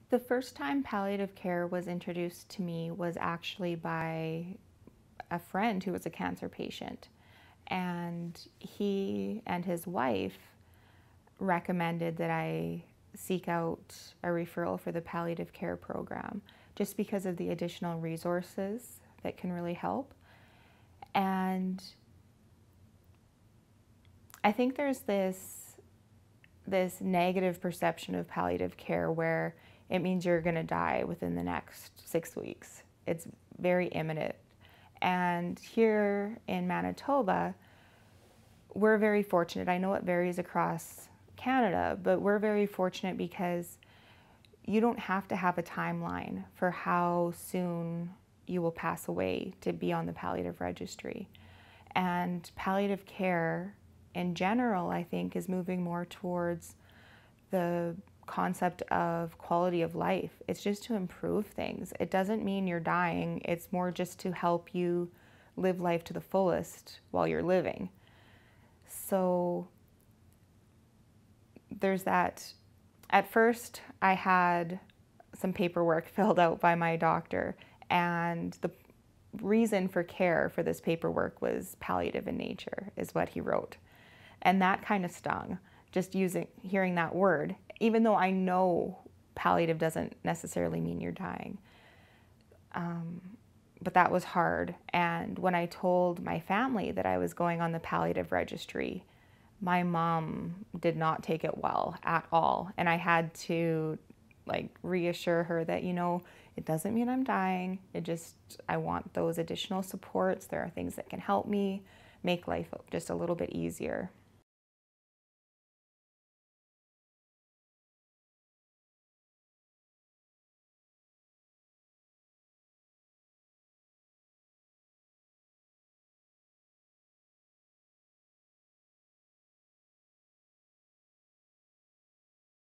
The first time palliative care was introduced to me was actually by a friend who was a cancer patient. And he and his wife recommended that I seek out a referral for the palliative care program just because of the additional resources that can really help. And I think there's this negative perception of palliative care where it means you're going to die within the next 6 weeks. It's very imminent. And here in Manitoba, we're very fortunate. I know it varies across Canada, but we're very fortunate because you don't have to have a timeline for how soon you will pass away to be on the palliative registry. And palliative care in general, I think, is moving more towards the concept of quality of life. It's just to improve things. It doesn't mean you're dying. It's more just to help you live life to the fullest while you're living. So there's that. At first, I had some paperwork filled out by my doctor, and the reason for care for this paperwork was palliative in nature, is what he wrote. And that kind of stung, just hearing that word, even though I know palliative doesn't necessarily mean you're dying. But that was hard. And when I told my family that I was going on the palliative registry, my mom did not take it well at all. And I had to reassure her that, it doesn't mean I'm dying. I want those additional supports. There are things that can help me make life just a little bit easier.